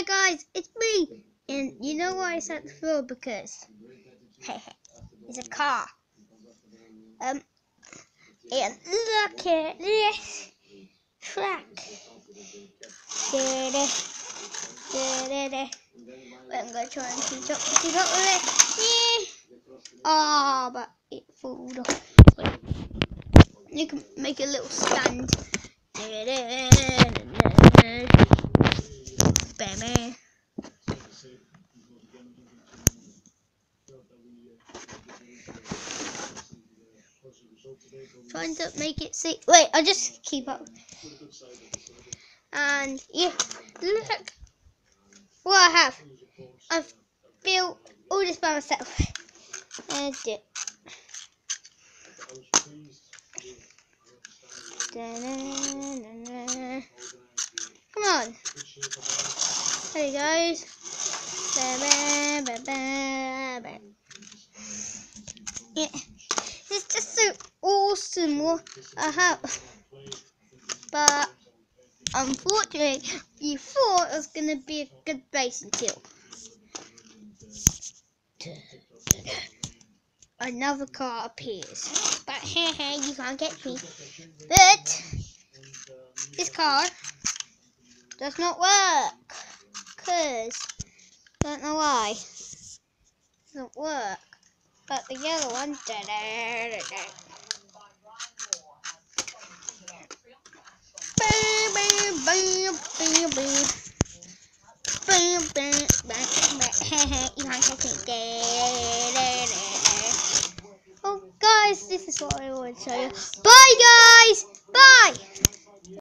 Hi guys, it's me. And you know why it's at the floor? Because it's a car. And look at this track. I'm gonna try and keep up with it. Oh, but it falls off. You can make a little stand. Trying to make it see. Wait, I'll just keep up. And yeah, look what I have. I've built all this by myself. And it. Come on. There he goes. Yeah. It's just so awesome what I have. But unfortunately, you thought it was going to be a good base until another car appears. But hey, you can't get me. But this car does not work. Because I don't know why. It doesn't work. But the yellow one did it. You can't catch me. Oh guys, this is what I want to show you. Bye guys! Bye!